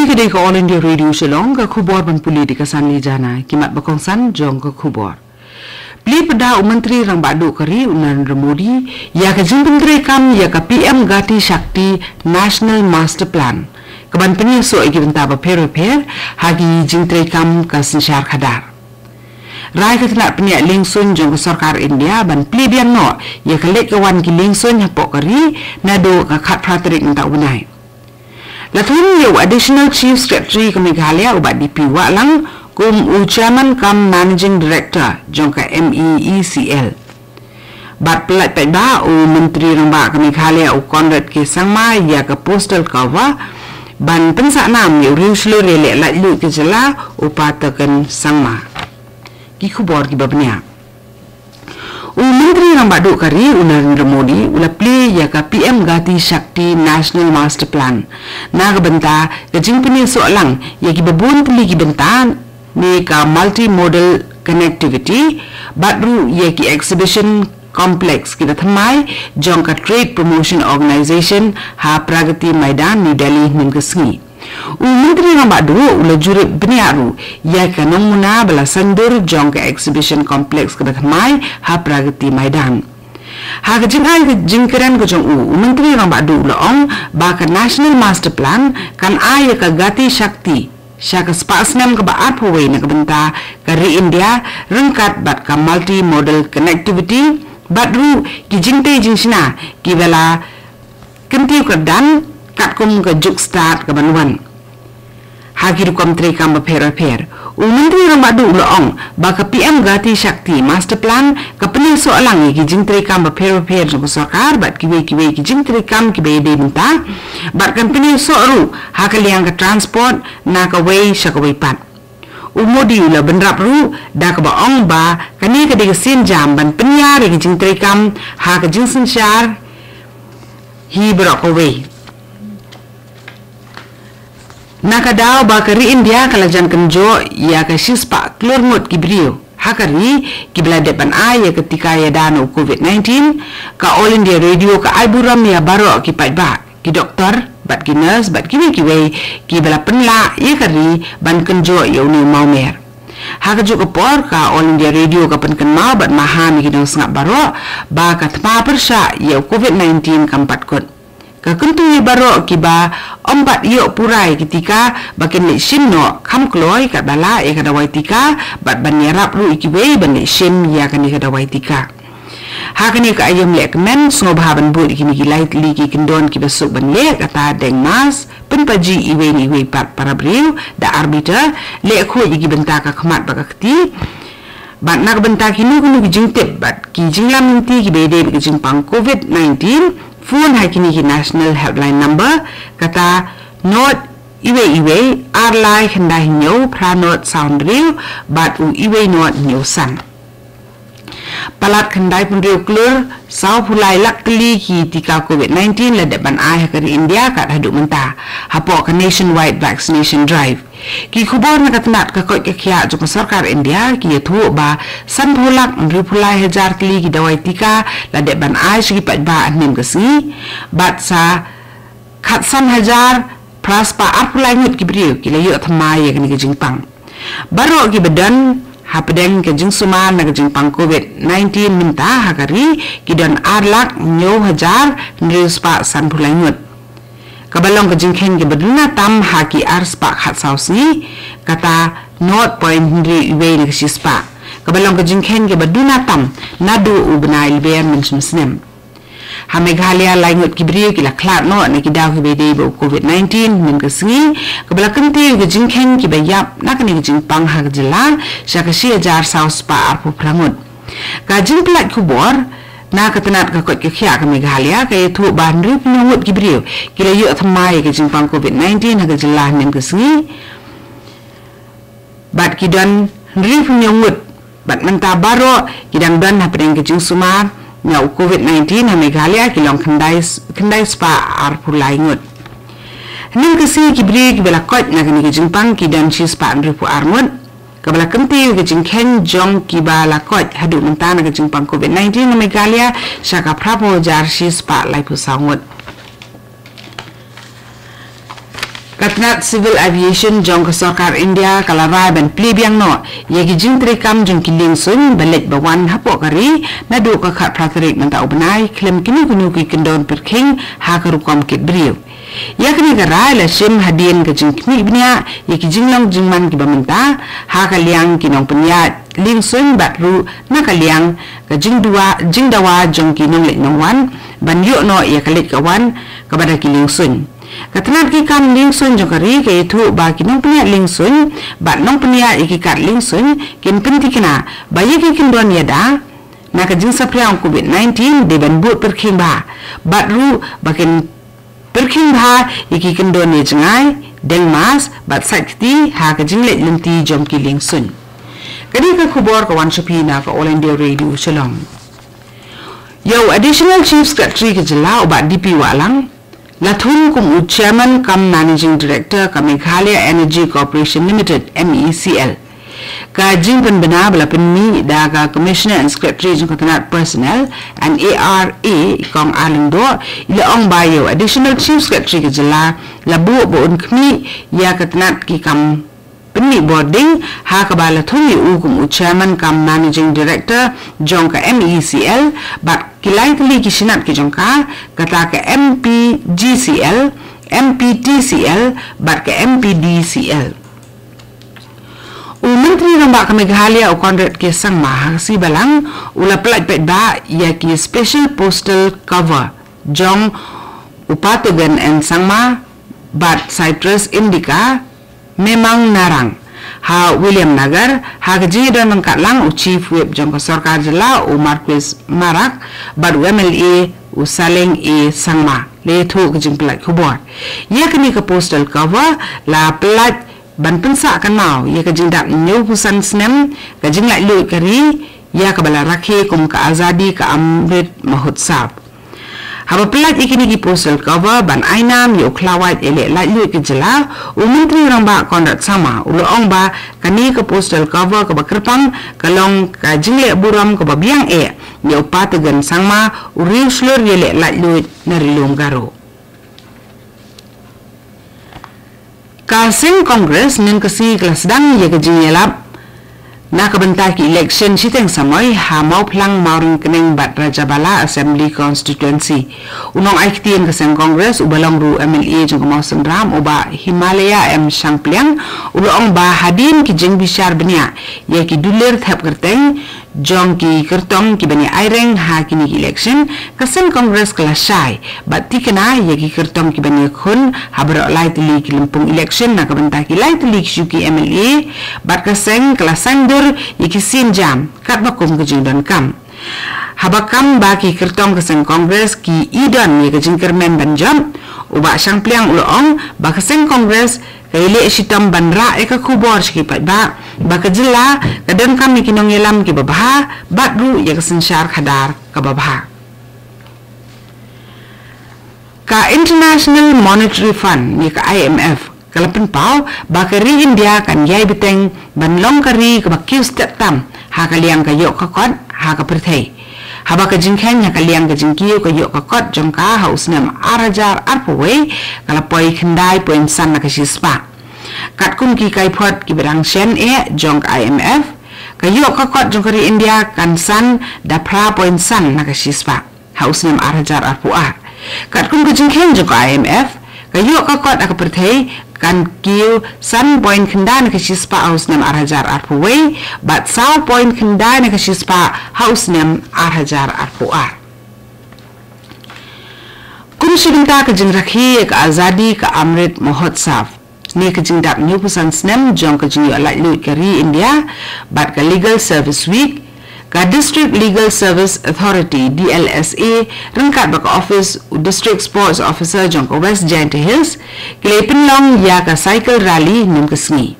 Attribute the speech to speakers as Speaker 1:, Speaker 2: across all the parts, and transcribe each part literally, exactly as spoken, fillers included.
Speaker 1: Kini kedai ke All India Radio Shillong ke khubor ban puli di kasan li jana kimat bakongsan jong ke khubor. Beli pada Menteri Rang Badu Kari Narendra Modi ya ke Menteri kam ya ke P M Gati Shakti National Master Plan. Keban penyi so igi benta ba per per hagi Menteri kam ke sensyar khadar. Rai ke tenak penyak lingsun jong ke Sarkar India ban pli bian no ya ke lek kawan ki lingsun hapok kari nado ke khat praterik ntak unai. Latun yo Additional Chief Secretary ke Meghalaya ubat D P Waklang kum u Chairman kam Managing Director jong ke M E E C L. Bat pelat pai ba u Menteri Ramba ke Meghalaya u Conrad K Sangma ya ke Postal Cover ban pensak nam yo riu seluruh lek lak lu ke jela upatakan Sangma. Ki khubor ki babnya. U Menteri Rang Badu Kari u Narendra Modi ula play ya ka P M Gati Shakti National Master Plan. Na ka benta ka jingpini soalang ya ki babun pili ki benta ni ka multimodal connectivity batru ya ki exhibition complex kita thamai jong ka Trade Promotion Organization ha Pragati Maidan New Delhi nim kesngi. U Menteri Rang Badu ula jurip beniaru ya ka nomuna bala sandur jong ka exhibition complex ke Batmai ha Pragati Maidan. Ha ka jingai ke jingkeran ke jong u Menteri Rang Badu ula ong ba ka National Master Plan kan a ya ka Gati Shakti sya ka spasnam ke baat pawai na kabenta ka ri India rengkat bat ka multi-modal connectivity batru ki jingte jingsina ki bala kentiu ke dan kat kum ke juk start ke banuan. Hagi rukom tri kam per per. U Menteri Rang Badu ulaong ba ke P M Gati Shakti Master Plan ke pening soalang ki jing tri kam per per jong sarkar bat ki we ki we ki jing tri kam ki be de benta bat kan pening soaru ha ke liang ke transport na ke we sya ke we pat. U Modi ula benrap ru da ke baong ba kani ke de sin jam ban penyar ki jing tri kam ha ke jing sensyar hi berok we. Nakadaw bakari India kalajan kenjo ya ke sispa klormut kibrio hakari kibla depan ay ketika ya dano COVID nineteen ka All India Radio ka alburam ya baro ki ba ki doktor bat ki nurse bat ki kiwe kibla penla ya kari ban kenjo ya uni maumer haka jo por ka All India Radio ka pen kenma bat mahami ki dong sengap baro ba ka tma persya ya COVID nineteen kampat kot ka kentu baro kiba ombat yo purai ketika bakin le sim no kam kloi ka bala e ka dawai tika bat banyarap ru ikiwe ban le sim ya kan ka dawai tika ha kan ka ayam le men sngo bahaban bu ikini ki light li ki kendon ki besuk ban le kata deng mas pen paji iwe ni we pat para briu da arbiter le ko iki benta ka khmat ba kti bat nak benta kini kunu ki jingtep bat ki jinglam ninti ki bede ki jingpang COVID nineteen phone hai kini ki national helpline number kata not iwe iwe arlai khandai nyo pranot sound real bat u iwe not nyo san palat khandai pun real klur sau pulai lakli ki tika COVID nineteen la depan ai kari India kat haduk menta hapo ka nationwide vaccination drive ki khubor na katnat ka koi ka khia jo sarkar India ki thu ba san pulak ri pulai hajar kli ki dawai tika la depan ai sigi pat ba anim kasi bat sa khat san hajar praspa apulai ngut ki brio ki la yo thamai ya ni jingpang baro ki bedan hapedeng ke jing suma na ke jing pang COVID nineteen minta hakari ki don arlak nyo hajar nrispa san pulai ngut kabalong ke jing khen ke beduna tam haki arspa khat sausi kata not point hindri iwe ni ke sispa kabalong ke jing khen ke beduna tam nadu ubna ilber min sumsnem ha Meghalaya laingut kibri kila klat no na kidaw ki bede bo COVID nineteen min kasngi kabala kenti ke jing khen ki bayap na kani ke jing pang ha jela sya ke si jar saus pa arpu prangut ka jing plat kubor na katanat ka kot ke khia ka Meghalaya ka thu ban ri pngut kibri kila yu thamai ke jing pang COVID nineteen ha jela min kasngi bat kidan ri pngut bat menta baro kidang dan ha preng ke jing sumar nyau COVID nineteen ha Meghalaya kilong kendai kendai spa ar pulai ngut ning kasi kibri kibela kot na kini kijingpang kidan chi spa ripu armut kabala kenti kijing ken jong kibala kot hadu mentana kijingpang COVID nineteen ha Meghalaya syaka prapo jar chi spa lai pu sangut Katnat Civil Aviation jong ke Sarkar India kalarai ban plibiang no yagi jing trikam jong kiling sun balik bawan hapok kari nadu ka khat pratarik manta ubenai klem kini kunu ki kendon perking ha karukom kit brio yakni garai la sim hadien ke jing kmi bnia yagi jing long jing man ki bamenta ha kaliang kinong penya ling sun batru na kaliang ke jing dua jing dawa jong kinong lek nong wan ban yo no ya kalik kawan kepada kiling sun Katnat ki kam ling sun jokari ke itu ba kinong punya ling sun ba nong punya ikikat ling sun kin penti kena ba yaki kindon yada na ka jing sapriang covid nineteen de ban but perking ba ba ru ba kin perking ba iki kindon ye jangai deng mas ba sakti ha ka jing le linti jom ki ling sun kadi ka khubor ka wan shopi na ka All India Radio Shalom yo additional chief secretary ke jela ba D P Walang Lathun kum Chairman cum Managing Director ka Meghalaya Energy Corporation Limited M E C L. Ka jing pen bena bala penmi da ka Commissioner and Secretary jing katanat Personnel and A R A kong Alindo ila ong bayo Additional Chief Secretary ka jela labu boon kmi ya katanat ki kam penmi boarding ha ka bala thun yu kum Chairman cum Managing Director jong ka M E C L but kilai kali kisinat ki jongka kata ke M P G C L, M P T C L, bat ke M P D C L. U Menteri Rambak ke Meghalaya u Konrad ke Sang Maha si balang ula pelat pet ba ya ki Special Postal Cover jong upatugan and Sangma bat Citrus Indica memang narang. Ha William Nagar ha keji dan mengkat lang u Chief Whip jong ke Sarkar Jela u Marquis Marak bat u M L A u Saleng A Sangma le thu kejing pelat khubor ya kini ke postal cover la pelat ban pensa kan mau ya kejing dak nyau pusan snem kejing lak lu kari ya ke bala rakhe kum ka azadi ka Amrit Mahotsab Haba pelat ikini ki postal cover ban ainam yo klawat ele lak lu ke jela u Menteri Rambak Konrad sama ulo ong ba kani ke postal cover ke bakerpang kalong ka jingle buram ke babiang e yo patagan sangma u riu slur yele lak lu narilum garo ka sing Congress nin kasi kelas dang ye ke jingelap na kabentak election siteng samoi ha mau plang mauring kening bat Raja Bala Assembly Constituency unong aiktien ke seng Congress ubalong ru M L A jeng mau sendram uba Himalaya M Shangpliang ulong ba hadin ki jeng bishar benia ye ki dulir thap kerteng jong ki kertong ki bani aireng ha kini election ke seng Congress kelasai bat tikena ye ki kertong ki bani khun habro lai tili ki lempung election na kabentak lai tili ki syuki M L A bat ke seng kelasang Iki sin jam kat bakum ke jing don kam habakam baki kertong ke seng Congress ki idon ye ke jing kermen ban jam uba Shangpliang uloong ba ke seng Congress ke ile sitam ban ra e ka khubor ski pat ba ba ke jela ke don kam ki nong yelam ki babha bat ru ye ke sensyar khadar ka babha ka International Monetary Fund ye ka I M F Kalapan pau bakari India kan yai beteng ban long kari ke bakiu step tam ha kaliang ka yok kakot ha ka perthai ha ba ka jingkhen ha kaliang ka jingkiu ka yok kakot jongka haus nam arajar arpoi kalapoi khendai poin san na ka sispa kat kun ki kai phot ki berang shen e jong I M F ka yok kakot jongkari India kan san da pra poin san na ka sispa haus nam arajar arpuar kat kun ka jingkhen jong I M F ka yok kakot ka perthai kan kiu san point kendan ke sispa haus nem arhajar arpuwei bat saw point kendan ke sispa haus nem arhajar arpuar kun shibinta ke jing rakhi ke azadi ke Amrit Mahotsab ni ke jing dak new pusan snem jong ke jing alai lu kari India bat ke Legal Service Week ka District Legal Service Authority D L S A rengkat bak office District Sports Officer jong ke West Giant Hills kelepin long ya ka cycle rally nim kesni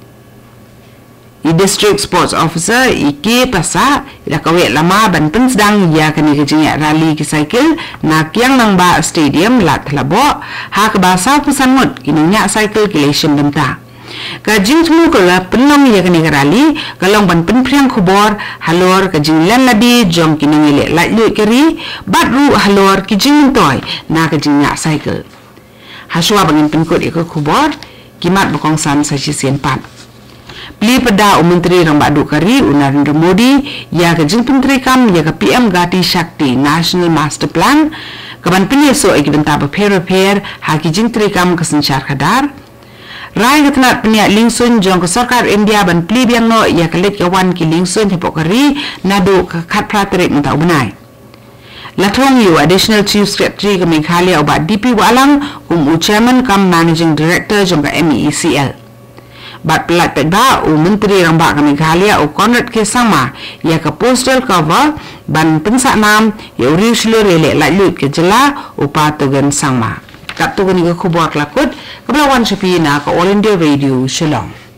Speaker 1: i District Sports Officer iki pasa ila kawe lama ban pensdang ya ka ni kejing rally ki cycle na kyang nang ba stadium lat labo ha ka basa pusan mut kinya cycle kilation demta Kajing temu kala penong ya kini kerali kalong ban penpriang kubor halor kajing lan ladi jong kini ngile lak lu keri bat ru halor kijing toy na kajing nyak cycle haswa bangin penkut ikut kubor kimat berkongsan saji sienpat. Beli pada Menteri Rang Badu Kari Narendra Modi ya ke jing Menteri kam ya ke P M Gati Shakti National Master Plan kaban pilih so iki bentar repair haki jing Menteri kam kesencar kadar rai ketenat peniak lingsun jong ke sarkar India ban pilih biang no ya ke let kawan ki lingsun hipok kari nadu ke kat praterik mentau benai. Latong Yu, Additional Chief Secretary ke Meghalaya obat D P Walang um Chairman kam Managing Director jong ke M E C L. Bat pelat pedba u Menteri Rambak ke Meghalaya u Conrad K. Sangma ia ke postal cover ban pensak nam ya uriu seluruh relek lalut ke jela u patogen Sangma. Kat tu ke kubur kelakut kebelawan sepi na ke All India Radio Shalom.